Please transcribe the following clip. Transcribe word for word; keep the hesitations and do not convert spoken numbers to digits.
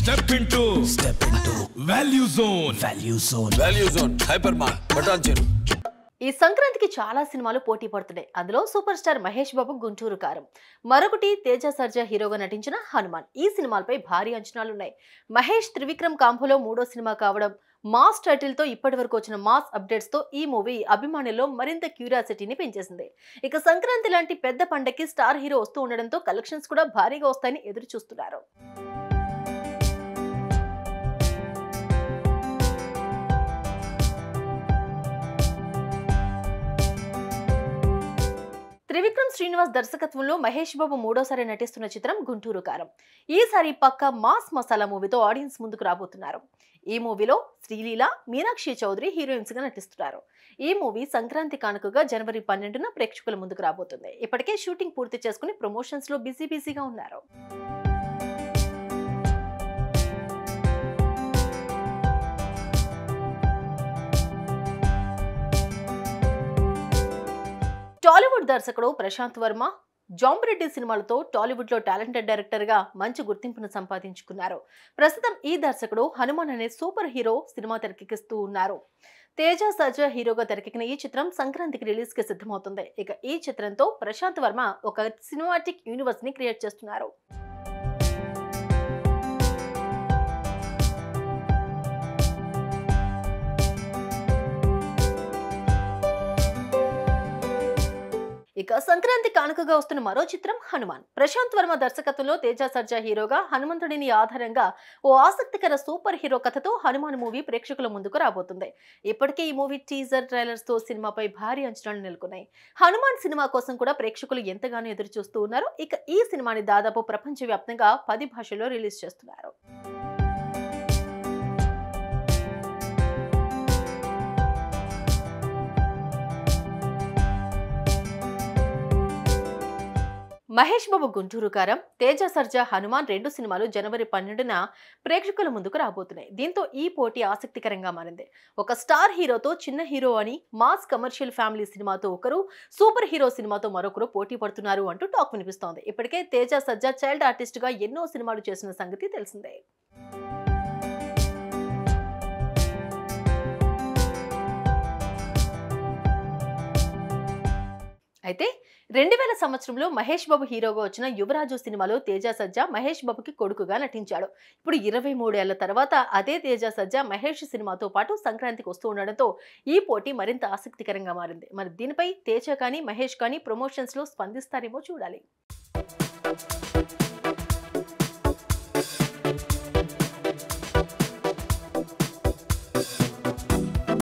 Step into Step into Value Zone Value Zone Value Zone Hypermart Patancheru ఈ సంక్రాంతికి చాలా సినిమాలు పోటీ పడుతున్నాయి. అందులో సూపర్ స్టార్ మహేష్ బాబు గుంటూరు కారం, మరొకటి తేజ సర్జా హీరోగా నటించిన హనుమాన్. ఈ సినిమాలపై భారీ అంచనాలున్నాయి. మహేష్ త్రివిక్రమ్ కాంబోలో మూడో సినిమా కావడం, మాస్ టైటిల్ తో ఇప్పటి వరకు వచ్చిన మాస్ అప్డేట్స్ తో ఈ మూవీ అభిమానుల్లో మరింత క్యూరియాసిటీని పెంచేసింది. ఇక సంక్రాంతి లాంటి పెద్ద పండగకి స్టార్ హీరో వస్తూ ఉండడంతో కలెక్షన్స్ కూడా భారీగా వస్తాయని ఎదురు చూస్తున్నారు. త్రివిక్రమ్ శ్రీనివాస్ దర్శకత్వంలో మహేష్ బాబు మూడోసారి నటిస్తున్న చిత్రం గుంటూరు కారం. ఈసారి పక్క మాస్ మసాలా మూవీతో ఆడియన్స్ ముందుకు రాబోతున్నారు. ఈ మూవీలో శ్రీలీల, మీనాక్షి చౌదరి హీరోయిన్స్ గా నటిస్తున్నారు. ఈ మూవీ సంక్రాంతి కానుకగా జనవరి పన్నెండున ప్రేక్షకుల ముందుకు రాబోతుంది. ఇప్పటికే షూటింగ్ పూర్తి చేసుకుని ప్రమోషన్స్ లో బిజీ బిజీగా ఉన్నారు. టాలీవుడ్ దర్శకుడు ప్రశాంత్ వర్మ జాంబిరెడ్డి సినిమాలతో టాలీవుడ్ లో టాలెంటెడ్ డైరెక్టర్ గా మంచి గుర్తింపును సంపాదించుకున్నారు. ప్రస్తుతం ఈ దర్శకుడు హనుమాన్ అనే సూపర్ హీరో సినిమా తెరకెక్కిస్తూ ఉన్నారు. తేజ సర్జా హీరోగా తెరకెక్కిన ఈ చిత్రం సంక్రాంతికి రిలీజ్ కి సిద్ధమవుతుంది. ఇక ఈ చిత్రంతో ప్రశాంత్ వర్మ ఒక సినిమాటిక్ యూనివర్స్ ని క్రియేట్ చేస్తున్నారు. ఇక సంక్రాంతి కానుకగా వస్తున్న మరో చిత్రం హనుమాన్. ప్రశాంత్ వర్మ దర్శకత్వంలో తేజ సర్జా హీరోగా హనుమంతుడిని ఆధారంగా ఓ ఆసక్తికర సూపర్ హీరో కథతో హనుమాన్ మూవీ ప్రేక్షకుల ముందుకు రాబోతుంది. ఇప్పటికే ఈ మూవీ టీజర్ ట్రైలర్స్ తో సినిమాపై భారీ అంచనాలు నెలకొన్నాయి. హనుమాన్ సినిమా కోసం కూడా ప్రేక్షకులు ఎంతగానో ఎదురు చూస్తూ ఉన్నారు. ఇక ఈ సినిమాని దాదాపు ప్రపంచవ్యాప్తంగా పది భాషల్లో రిలీజ్ చేస్తున్నారు. మహేష్ బాబు గుంటూరు కారం, తేజ సర్జా హనుమాన్ రెండు సినిమాలు జనవరి పన్నెండున ప్రేక్షకుల ముందుకు రాబోతున్నాయి. దీంతో ఈ పోటీ ఆసక్తికరంగా మారింది. ఒక స్టార్ హీరోతో చిన్న హీరో అని, మాస్ కమర్షియల్ ఫ్యామిలీ సినిమాతో ఒకరు, సూపర్ హీరో సినిమాతో మరొకరు పోటీ పడుతున్నారు అంటూ టాక్ వినిపిస్తోంది. ఇప్పటికే తేజ సర్జా చైల్డ్ ఆర్టిస్ట్ గా ఎన్నో సినిమాలు చేసిన సంగతి తెలిసిందే. అయితే రెండు వేల సంవత్సరంలో మహేష్ బాబు హీరోగా వచ్చిన యువరాజు సినిమాలో తేజ సర్జా మహేష్ బాబుకి కొడుకుగా నటించాడు. ఇప్పుడు ఇరవై మూడేళ్ల తర్వాత అదే తేజ సర్జా మహేష్ సినిమాతో పాటు సంక్రాంతికి వస్తూ ఉండడంతో ఈ పోటీ మరింత ఆసక్తికరంగా మారింది. మరి దీనిపై తేజ కానీ మహేష్ కానీ ప్రమోషన్స్ లో స్పందిస్తారేమో చూడాలి.